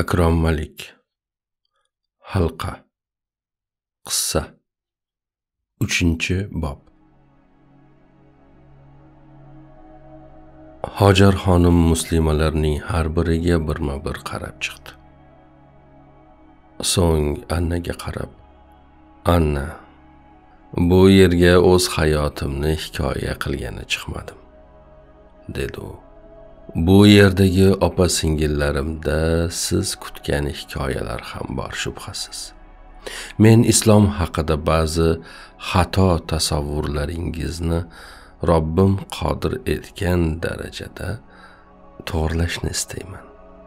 Akrom Malik. Halqa. Qissa. 3-bob. Hojar xonim muslimalarning har biriga birma-bir qarab chiqdi. So'ng Annaga qarab, "Anna, bu yerga o'z hayotimni hikoya qilgani chiqmadim", dedi u. "Bu yerdagi opa-singillarimda siz kutgan hikoyalar ham bor shubhasiz. Men islom haqida ba'zi xato tasavvurlaringizni Robbim qodir etgan darajada to'g'rilashni istayman.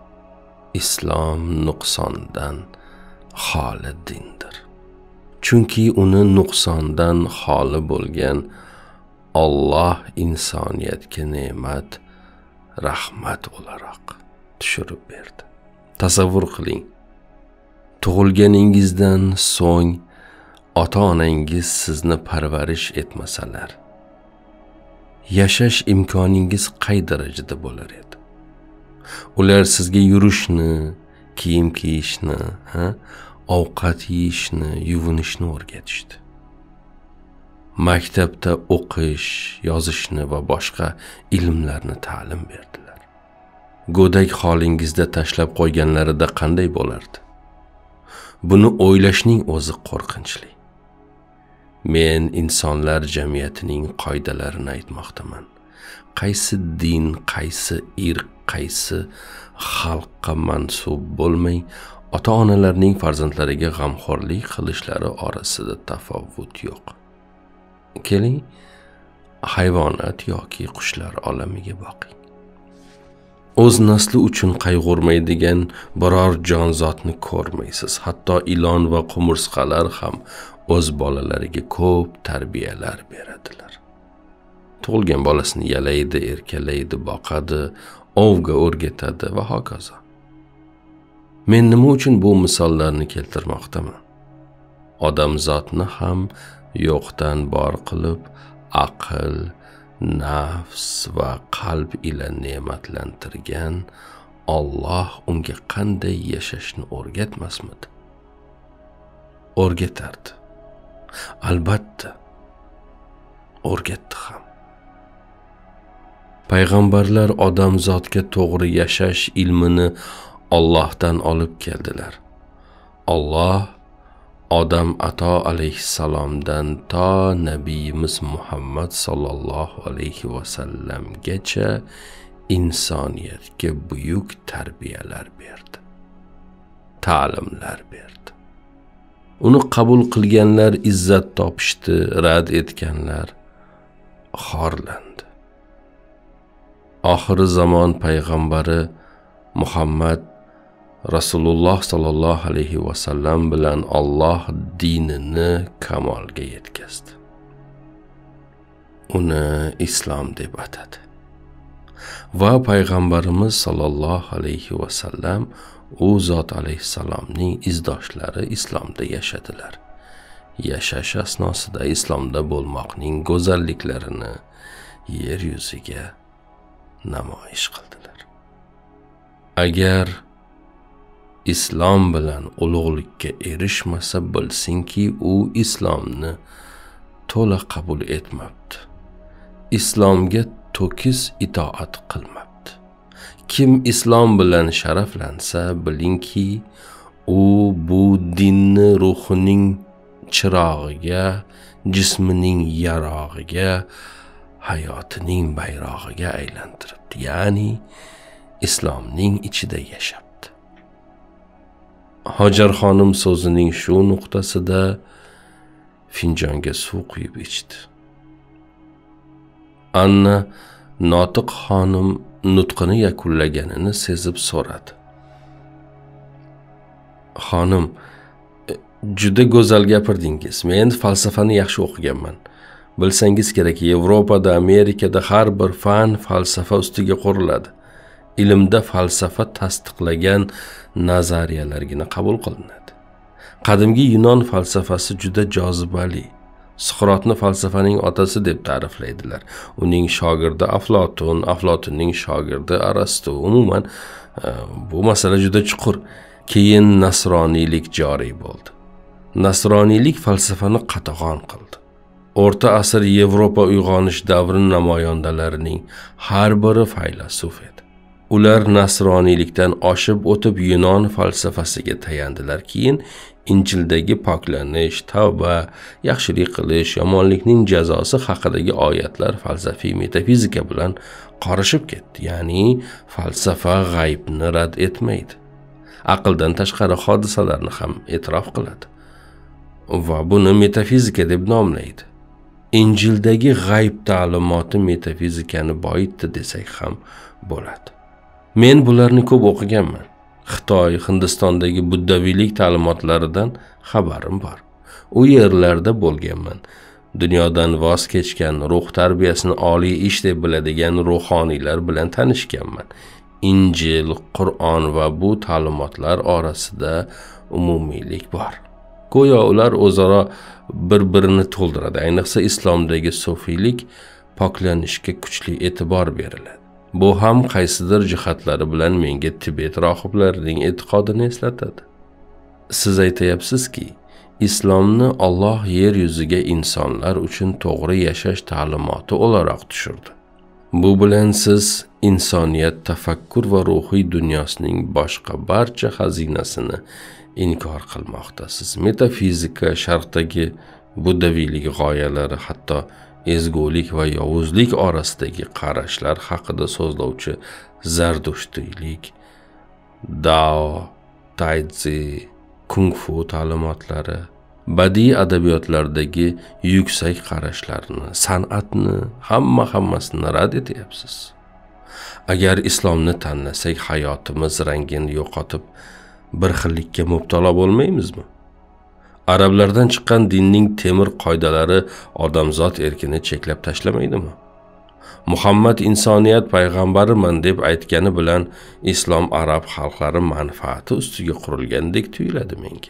Islom nuqsondan xoli dindir. Chunki uni nuqsondan xoli bo'lgan Alloh insoniyatga ne'mat, rahmat o'laroq tushirib berdi. Tasavvur qiling, tug'ilganingizdan so'ng ota-onangiz sizni parvarish etmasalar, yashash imkoningiz qay darajada bo'lar edi? Ular sizga yurishni, kiyim kiyishni, ovqat yeyishni, yuvinishni o'rgatishdi. Maktabda o'qish, yozishni va boshqa ilmlarni ta'lim berdilar. Go'dak holingizda tashlab qo'yganlarida qanday bo'lardi? Buni o'ylashning o'zi qo'rqinchli. Men insonlar jamiyatining qoidalarini aytmoqdaman. Qaysi din, qaysi irq, qaysi xalqqa mansub bo'lmay, ota-onalarning farzandlariga g'amxo'rlik qilishlari orasida tafovut yo'q. Keling, hayvonot yoki qushlar olamiga boqing. O'z nasli uchun qayg'urmaydigan biror jonzotni ko'rmaysiz. Hatto ilon va qumursqalar ham o'z bolalariga ko'p tarbiyalar beradilar. Tug'ilgan bolasini yalaydi, erkalaydi, boqadi, ovga o'rgatadi va hokazo. Men nima uchun bu misollarni keltirmoqdaman? Odamzodni ham yo'qdan bor qilib, aql, nafs va qalb ila ne'matlantirgan Alloh unga qanday yashashni o'rgatmasmidi? O'rgatardi. Albatta, o'rgatdi ham. Payg'ambarlar odamzodga to'g'ri yashash ilmini Allohdan olib keldilar. Alloh Odam ato alayhissalomdan to nabiyimiz Muhammad sallallohu alayhi va sallamgacha insoniyatga buyuk tarbiyalar berdi. Ta'limlar berdi. Uni qabul qilganlar izzat topishdi, rad etganlar xorlandi. Oxir zamon payg'ambari Muhammad Rasululloh sallallohu alayhi va sallam bilan Alloh dinini kamolga yetkazdi. Uni islom deb atadi. Va payg'ambarimiz sallallohu alayhi va sallam u zot alayhissalomning izdoshlari islomda yashadilar. Yashash asnosida islomda bo'lmoqning go'zalliklarini yer yuziga namoyish qildilar. Agar islom bilan ulug'likka erishmasa, bilsinki u islomni to'la qabul etmabdi. Islomga to'kis itoat qilmabdi. Kim islom bilan sharaflansa, bilingki u bu dinni ruhining chirog'iga, jismining yarog'iga, hayotining bayrog'iga aylantiribdi. Ya'ni islomning ichida yashab. Hojar xonim so'zining shu nuqtasida finjonga suv quyib ichdi. Anna notiq xonim nutqini yakunlaganini sezib so'radi. "Xonim, juda go'zal gapirdingiz. Men falsafani yaxshi o'qiganman. Bilsangiz kerak, Yevropada, Amerikada har bir fan falsafa ustiga quriladi. Ilmda falsafa tasdiqlagan nazariyalargina qabul qilinadi. Qadimgi Yunon falsafasi juda jozibali. Suqrotni falsafaning otasi deb ta'riflaydilar. Uning shogirdi Aflotun, Aflotunning shogirdi Arastu. Umuman Bu masala juda chuqur. Keyin nasroniylik joriy bo'ldi. Nasroniylik falsafani qatag'on qildi. O'rta asr Yevropa uyg'onish davri namoyandalarining har biri faylasuf edi. Ular nasroniylikdan oshib o'tib Yunon falsafasiga tayandilar. Keyin Injildagi poklanish, tavba, yaxshilik qilish, yomonlikning jazosi haqidagi oyatlar falsafiy metafizika bilan qorishib ketdi. Ya'ni falsafa g'aybni rad etmaydi. Aqldan tashqari hodisalarni ham e'tirof qiladi va buni metafizika deb nomlaydi. Injildagi g'ayb ta'limoti metafizikani boyitdi desak ham bo'ladi. Men bularni ko'p o'qiganman. Xitoy, Hindistondagi buddaviylik ta'limotlaridan xabarim bor. U yerlarda bo'lganman. Dunyodan voz kechgan, ruh tarbiyasini oliy ish deb biladigan ruhoniylar bilan tanishganman. Injil, Qur'on va bu ta'limotlar orasida umumiylik bor. Go'yo ular o'zaro bir-birini to'ldiradi. Ayniqsa islomdagi sufiylik poklanishga kuchli e'tibor beriladi. Bu ham qaysidir jihatlari bilan menga Tibet rohiblarining e'tiqodini eslatadi. Siz aytayapsizki, islomni Alloh yer yuziga insonlar uchun to'g'ri yashash ta'limoti o'laroq tushirdi. Bu bilan siz insoniyat tafakkur va ruhiy dunyosining boshqa barcha xazinasini inkor qilmoqdasiz. Metafizika, sharqdagi buddaviylik g'oyalari, hatto ezgulik va yovuzlik orasidagi qarashlar haqida so'zlovchi zardushtiylik, Dao, Taizi, Kung Fu ta'limotlari, badiiy adabiyotlardagi yuksak qarashlarni, san'atni, hammasini rad etyapsiz. Agar islomni tanlasak, hayotimiz rangini yo'qotib, bir xillikka mubtalo bo'lmaymizmi? Arablardan chiqqan dinning temir qoidalari odamzod erkini cheklab tashlamaydimi? Muhammad insoniyat payg'ambariman deb aytgani bilan islom arab xalqlari manfaati ustiga qurilgandek tuyuladi menga.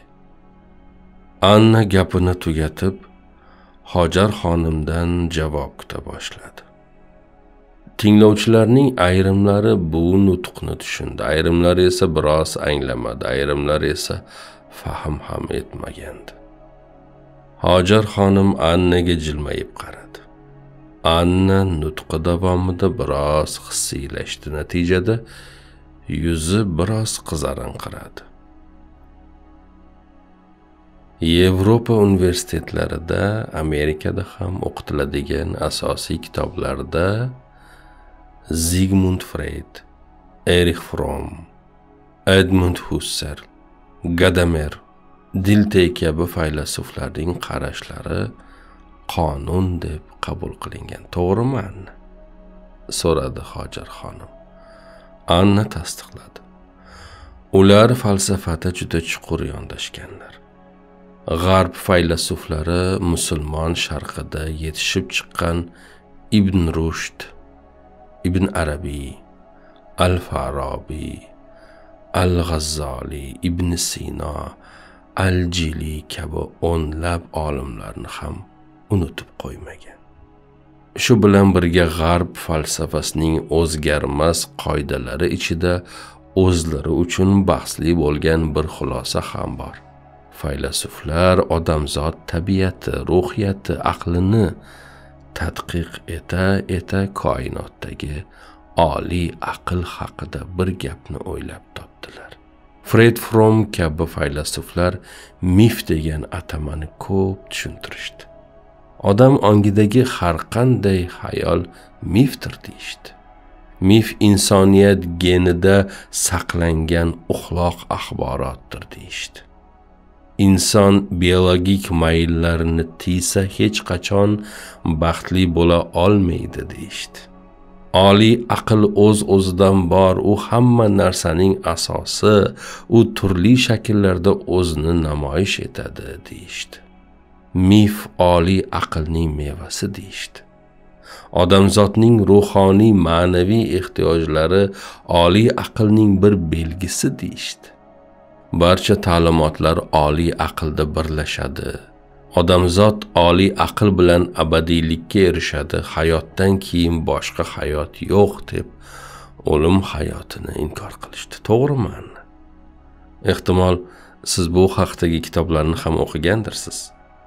Anna gapini tugatib, Hojar xonimdan javob kuta boshladi. Tinglovchilarning ayrimlari bu nutqni tushundi, ayrimlari esa biroz anglamadi, ayrimlari esa fahm ham etmagandi. Hojar xonim Annaga jilmayib qaradi. Anna nutqi davomida biroz hissiylashdi. Natijada yuzi biroz qizarinqiradi. Yevropa universitetlarida, Amerikada ham o'qitiladigan asosiy kitoblarda Sigmund Freud, Erich Fromm, Edmund Husserl, Gadamer, Dilthey kabi faylasuflarning qarashlari qonun deb qabul qilingan. To'g'rimi, Anna? So'radi Hojar xonim. Anna tasdiqladi. Ular falsafada juda chuqur yondashganlar. G'arb faylasuflari musulmon sharqida yetishib chiqqan Ibn Rushd, Ibn Arabiy, Al-Farabi, Al-G'azzoli, Ibn Sino, Al-Jili kabi o'nlab olimlarni ham unutib qo'ymagan. Shu bilan birga g'arb falsafasining o'zgarmas qoidalari ichida o'zlari uchun bahsli bo'lgan bir xulosa ham bor. Faylasuflar odamzod tabiati, ruhiyati, aqlini tadqiq eta koinotdagi oliy aql haqida bir gapni o'ylab topdilar. Freud, Fromm kabi faylasuflar mif degan atamani ko'p tushuntirishdi. Odam ongidagi har qanday xayol mifdir deyishdi. Mif insoniyat genida saqlangan uxloq axborotdir deyishdi. Inson biologik mayllarini tiysa hech qachon baxtli bo'la olmaydi deyishdi. Oliy aql o'z-o'zidan bor, u hamma narsaning asosi, u turli shakllarda o'zini namoyish etadi deyishdi. Mif oliy aqlning mevasi deyishdi. Odamzodning ruhoniy ma'naviy ehtiyojlari oliy aqlning bir belgisi deyishdi. Barcha ta'limotlar oliy aqlda birlashadi. Odamzod oliy aql bilan abadiylikka erishadi. Hayotdan keyin boshqa hayot yo'q deb o'lim hayotini inkor qilishdi. To'g'rimi Anna? Ehtimol siz bu haqdagi kitoblarni ham o'qigandirsiz.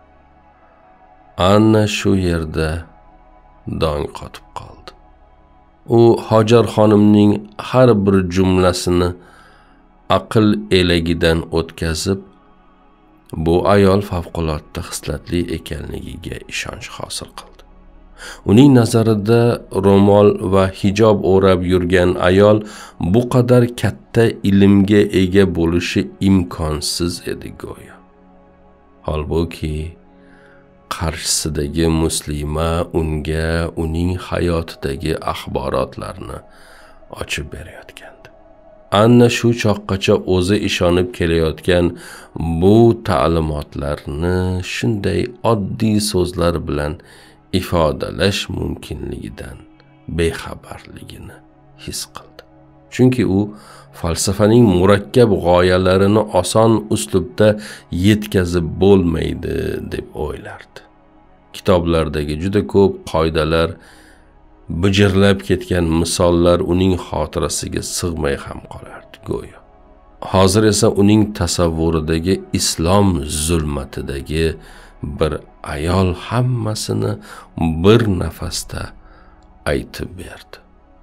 Anna shu yerda dong qotib qoldi. U Hojar xonimning har bir jumlasini aql elagidan o'tkazib, bu ayol favqulodda xislatli ekanligiga ishonch hosil qildi. Uning nazarida ro'mol va hijob o'rab yurgan ayol bu qadar katta ilmga ega bo'lishi imkonsiz edi go'yo. Holbuki qarshisidagi muslima unga uning hayotidagi axborotlarni ochib berayotgandi. Anna shu choqqacha o'zi ishonib kelayotgan bu ta'limotlarni shunday oddiy so'zlar bilan ifodalash mumkinligidan bexabarligini his qildi. Chunki u falsafaning murakkab g'oyalarini oson uslubda yetkazib bo'lmaydi deb o'ylardi. Kitoblardagi juda ko'p qoidalar, bijirlab ketgan misollar uning xotirasiga sig'may ham qolardi go'yo. Hozir esa uning tasavvuridagi islom zulmatidagi bir ayol hammasini bir nafasda aytib berdi.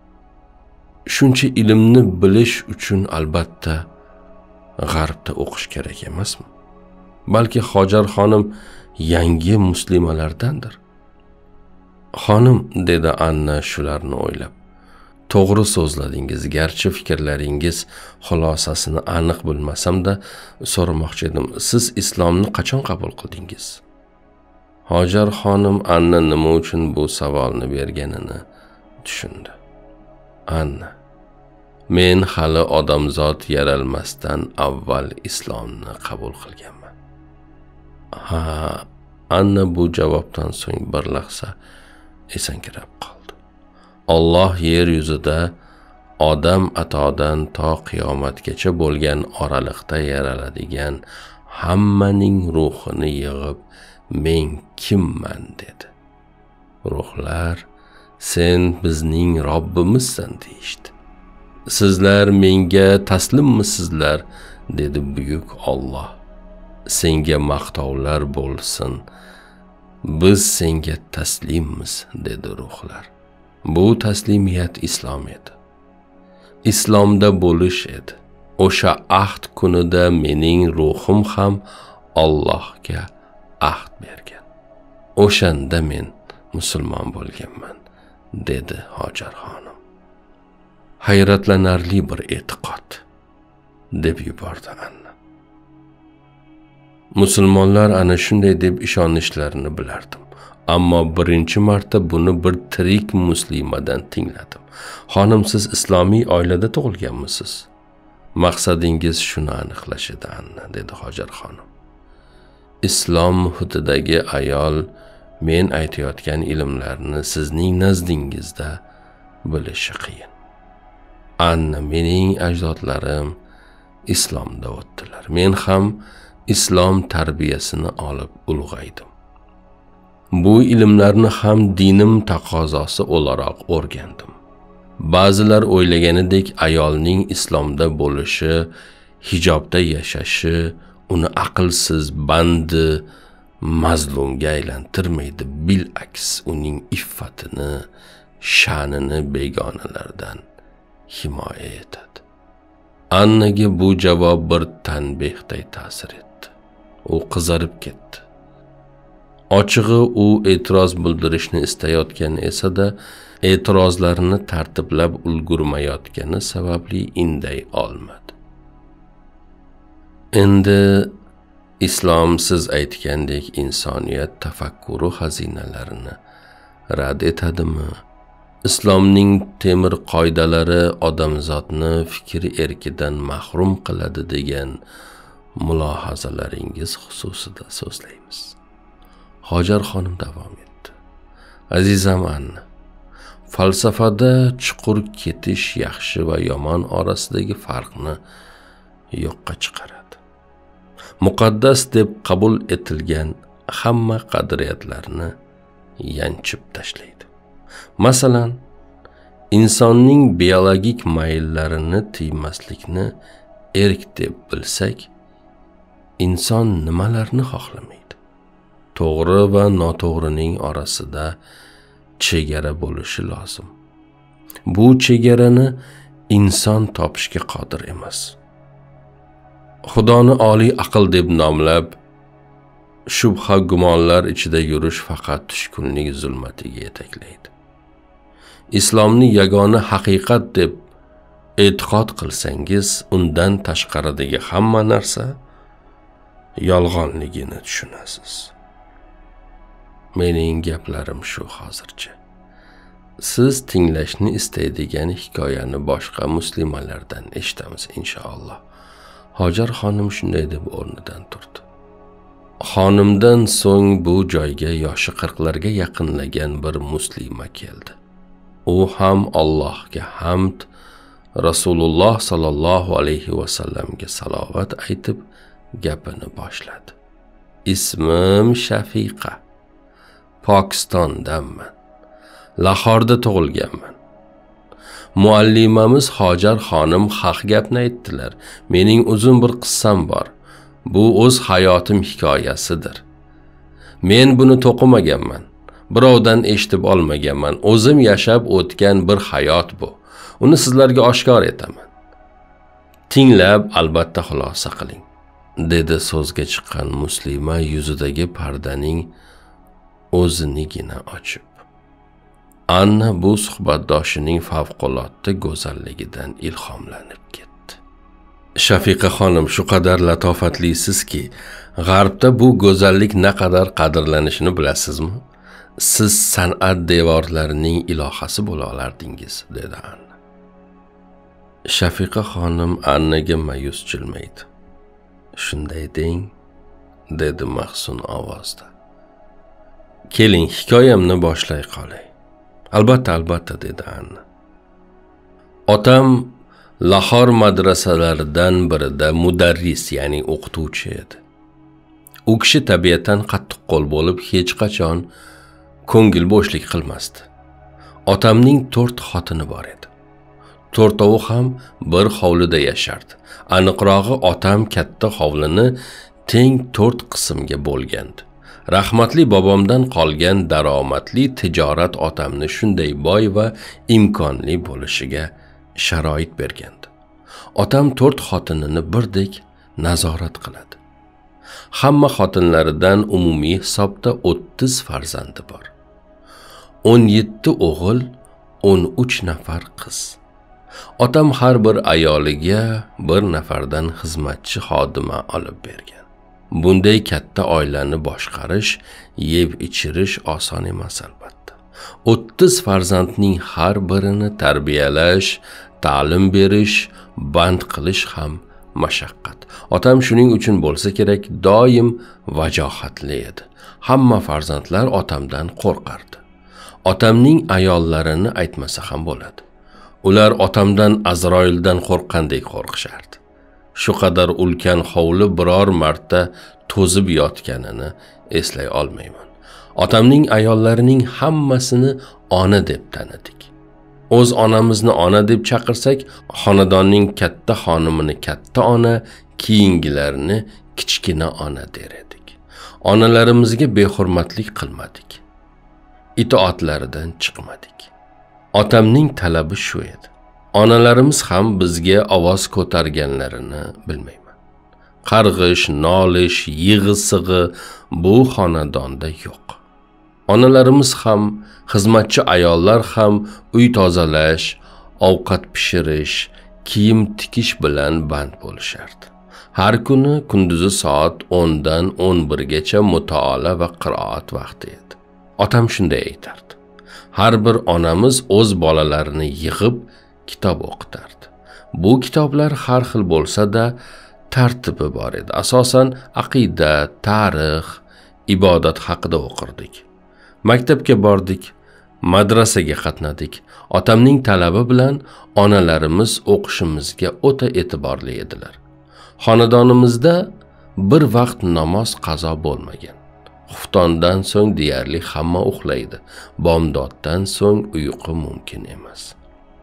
Shuncha ilmni bilish uchun albatta g'arbda o'qish kerak emasmi? Balki Hojar xonim yangi muslimalardandir. Xonim, dedi Anna shularni o'ylab. To'g'ri so'zladingiz, garchi fikrlaringiz xulosasini aniq bilmasam-da, so'ramoqchi edim. Siz islomni qachon qabul qildingiz? Hojar xonim Anna nima uchun bu savolni berganini tushundi. Anna, men hali odamzod yaralmasdan avval islomni qabul qilganman. Ha, Anna bu javobdan so'ng bir lahza esankirab qoldi. Alloh yer yuzida odam atodan to qiyomatgacha bo'lgan oraliqda yaraladigan hammaning ruhini yig'ib, men kimman dedi. Ruhlar, sen bizning Robbimizsan deyishdi. Sizlar menga taslimmisizlar, dedi buyuk Alloh. Senga maqtovlar bo'lsin. Biz senga taslimmiz, dedi ruhlar. Bu taslimiyat islom edi. Islomda bo'lish edi. O'sha ahd kunida mening ruhim ham Allohga ahd bergan. O'shanda men musulmon bo'lganman, dedi Hojar xonim. Hayratlanarli bir e'tiqod, deb yubordi Anna. Musulmonlar ana shunday deb ishonishlarini bilardim. Ammo birinchi marta buni bir tirik muslimadan tingladim. Xonim, siz islomiy oilada tug'ilganmisiz? Maqsadingiz shuni aniqlash edi, Anna, dedi Hojar xonim. Islom muhitidagi ayol men aytayotgan ilmlarni sizning nazdingizda bilishi qiyin. Anna, mening ajdodlarim islomda o'tdilar. Men ham islom tarbiyasini olib ulg'aydim. Bu ilmlarni ham dinim taqozosi o'laroq o'rgandim. Ba'zilar o'ylaganidek ayolning islomda bo'lishi, hijobda yashashi uni aqlsiz, bandi, mazlumga aylantirmaydi. Bil'aks uning iffatini, sha'nini begonalardan himoya etadi. Annaga bu javob bir tanbehday ta'sir etdi. U qizarib ketdi. Ochig'i u e'tiroz bildirishni istayotgan esa-da, e'tirozlarini tartiblab ulgurmayotgani sababli inday olmadi. Endi islom siz aytgandek insoniyat tafakkuri xazinalarini rad etadimi? Islomning temir qoidalari odamzodni fikr erkidan mahrum qiladi degan mulohazalaringiz xususida so'zlaymiz. Hojar xonim davom etdi. Azizam Anna, falsafada chuqur ketish yaxshi va yomon orasidagi farqni yo'qqa chiqaradi. Muqaddas deb qabul etilgan hamma qadriyatlarni yanchib tashlaydi. Masalan, insonning biologik mayllarini tiymaslikni erk deb bilsak, inson nimalarni xohlamaydi? To'g'ri va noto'g'rining orasida chegara bo'lishi lozim. Bu chegarani inson topishga qodir emas. Xudoni oliy aql deb nomlab, shubha gumonlar ichida yurish faqat tushkunlik zulmatiga yetaklaydi. Islomni yagona haqiqat deb e'tiqod qilsangiz, undan tashqaridagi hamma narsa yolg'onligini tushunasiz. Mening gaplarim shu hozircha. Siz tinglashni istaydigan hikoyani boshqa muslimalardan eshitamiz inshaalloh. Hojar xonim shunday deb o'rnidan turdi. Xonimdan so'ng bu joyga yoshi 40larga yaqinlagan bir muslima keldi. U ham Allohga hamd, Rasululloh sallallohu alayhi va sallamga salovat aytib gapini boshladi. Ismim Shafiqa. Pokistondanman. Lahorda tug'ilganman. Muallimamiz Hojar xonim haq gapni aytdilar. Mening uzun bir qissam bor. Bu o'z hayotim hikoyasidir. Men buni to'qimaganman. Birovdan eshitib olmaganman. O'zim yashab o'tgan bir hayot bu. Uni sizlarga oshkor etaman. Tinglab albatta xulosa qiling, dedi so'zga chiqqan muslima yuzidagi pardaning o'zinigina ochib. Anna bu suhbatdoshining favqulodda go'zalligidan ilhomlanib ketdi. Shafiqa xonim, shu qadar latofatlisizki, g'arbda bu go'zallik naqadar qadrlanishini bilasizmi? Siz san'at devorlarining ilohasi bo'la olardingiz, dedi Anna. Shafiqa xonim Annaga ma'yus jilmaydi. Shunday deng, dedi mahzun ovozda. Keling, hikoyamni boshlay qolay. Albatta, dedi Anna. Otam Lahor madrasalaridan birida mudarris, ya'ni o'qituvchi edi. U kishi tabiatan qattiqqo'l bo'lib, hech qachon ko'ngil bo'shlik qilmasdi. Otamning 4 xotini bor edi. 4tovi ham bir hovlida yashardi. Aniqrog'i, otam katta hovlini teng 4 qismga bo'lgandi. Rahmatli bobomdan qolgan daromadli tijorat otamni shunday boy va imkonli bo'lishiga sharoit bergandi. Otam 4 xotinini birdek nazorat qiladi. Hamma xotinlaridan umumiy hisobda 30 farzandi bor. 17 o'g'il, 13 nafar qiz. Otam har bir ayoliga bir nafardan xizmatchi xodima olib bergan. Bunday katta oilani boshqarish, yeb ichirish oson emas albatta. 30 farzandning har birini tarbiyalash, ta'lim berish, band qilish ham mashaqqat. Otam shuning uchun bo'lsa kerak doim vajohatli edi. Hamma farzandlar otamdan qo'rqardi. Otamning ayollarini aytmasa ham bo'ladi. Ular otamdan Azroildan qo'rqqandek qo'rqishardi. Shu qadar ulkan hovli biror marta to'zib yotganini eslay olmayman. Otamning ayollarining hammasini ona deb tanidik. O'z onamizni ona deb chaqirsak, xonadonning katta xonimini katta ona, keyingilarini kichkina ona der edik. Onalarimizga behurmatlik qilmadik. Itoatlaridan chiqmadik. Otamning talabi shu edi. Onalarimiz ham bizga ovoz ko'targanlarini bilmayman. Qarg'ish, nolish, yig'i-sig'i bu xonadonda yo'q. Onalarimiz ham, xizmatchi ayollar ham uy tozalash, ovqat pishirish, kiyim tikish bilan band bo'lishardi. Har kuni kunduzi soat 10 dan 11 gacha mutolaa va qiroat vaqti edi. Otam shunday aytardi. Har bir onamiz o'z bolalarini yig'ib kitob o'qitardi. Bu kitoblar har xil bo'lsa-da, tartibi bor edi. Asosan aqida, tarix, ibodat haqida o'qirdik. Maktabga bordik, madrasaga qatnadik. Otamning talabi bilan onalarimiz o'qishimizga o'ta e'tiborli edilar. Xonadonimizda bir vaqt namoz qazo bo'lmagan. Xuftondan so'ng deyarli hamma uxlaydi. Bomdoddan so'ng uyqu mumkin emas.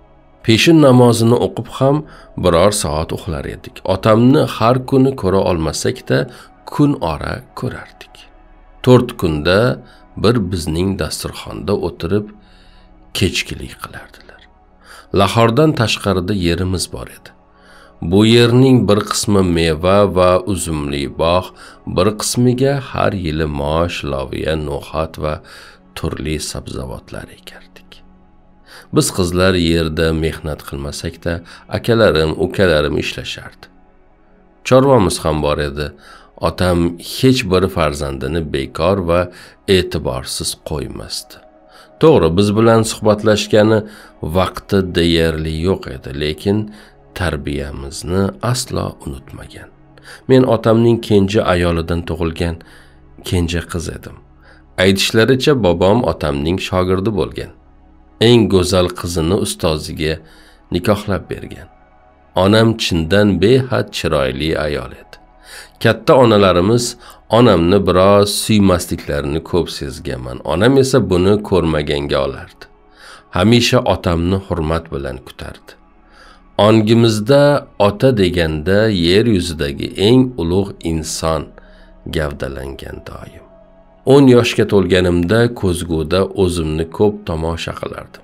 Peshin namozini o'qib ham biror soat uxlar edik. Otamni har kuni ko'ra olmasak-da, kun ora ko'rardik. 4 kunda bir bizning dasturxonda o'tirib kechkilik qilardilar. Lahordan tashqarida yerimiz bor edi. Bu yerning bir qismi meva va uzumli bog', bir qismiga har yili mosh, loviya, no'xat va turli sabzavotlar ekardik. Biz qizlar yerda mehnat qilmasak-da, akalarim, ukalarim ishlashardi. Chorvamiz ham bor edi. Otam hech bir farzandini bekor va e'tiborsiz qo'ymasdi. To'g'ri, biz bilan suhbatlashgani vaqti deyarli yo'q edi, lekin tarbiyamizni aslo unutmagan. Men otamning kenja ayolidan tug'ilgan kenja qiz edim. Aytishlaricha bobom otamning shogirdi bo'lgan. Eng go'zal qizini ustoziga nikohlab bergan. Onam chindan behad chiroyli ayol edi. Katta onalarimiz onamni biroz suymasliklarini ko'p sezganman. Onam esa buni ko'rmaganga olardi. Hamisha otamni hurmat bilan kutardi. Ongimizda ota deganda yer yuzidagi eng ulug' inson gavdalangan doim. 10 yoshga to'lganimda ko'zguda o'zimni ko'p tomosha qilardim.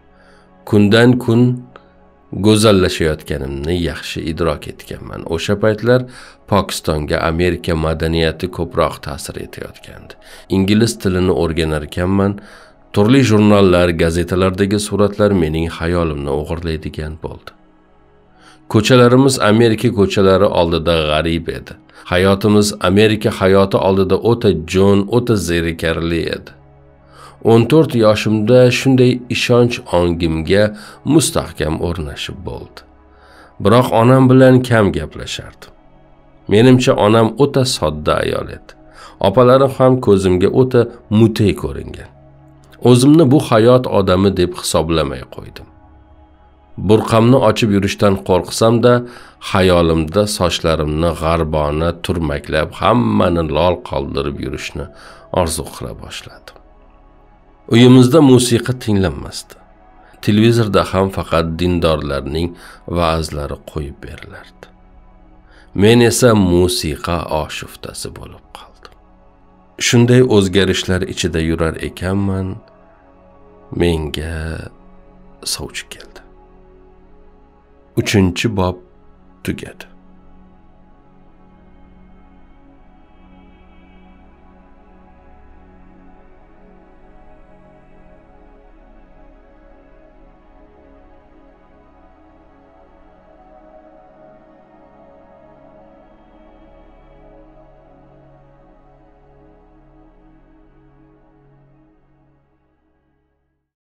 Kundan kun go'zallashayotganimni yaxshi idrok etganman. O'sha paytlar Pokistonga Amerika madaniyati ko'proq ta'sir etayotgandi. Ingliz tilini o'rganar ekanman. Turli jurnallar, gazetalardagi suratlar mening xayolimni o'g'irlaydigan bo'ldi. Ko'chalarimiz Amerika ko'chalari oldida g'arib edi. Hayotimiz Amerika hayoti oldida o'ta jo'n, o'ta zerikarli edi. 14 yoshimda shunday ishonch ongimga mustahkam o'rnashib bo'ldi. Biroq onam bilan kam gaplashardim. Menimcha onam o'ta sodda ayol edi. Opalarim ham ko'zimga o'ta mute ko'ringan. O'zimni bu hayot odami deb hisoblamay qo'ydim. Burqamni ochib yurishdan qo'rqsam-da, xayolimda sochlarimni g'arbona turmaklab hammani lol qoldirib yurishni orzu qila boshladim. Uyimizda musiqa tinglanmasdi. Televizorda ham faqat dindorlarning va'zlari qo'yib berilardi. Men esa musiqa oshiftasi bo'lib qoldim. Shunday o'zgarishlar ichida yurar ekanman, menga sovchi keldi. 3-bob tugadi.